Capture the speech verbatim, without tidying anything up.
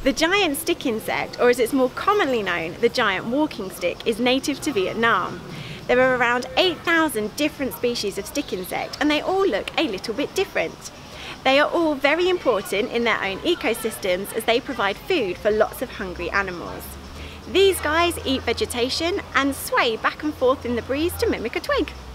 The giant stick insect, or as it's more commonly known, the giant walking stick, is native to Vietnam. There are around eight thousand different species of stick insect, and they all look a little bit different. They are all very important in their own ecosystems as they provide food for lots of hungry animals. These guys eat vegetation and sway back and forth in the breeze to mimic a twig.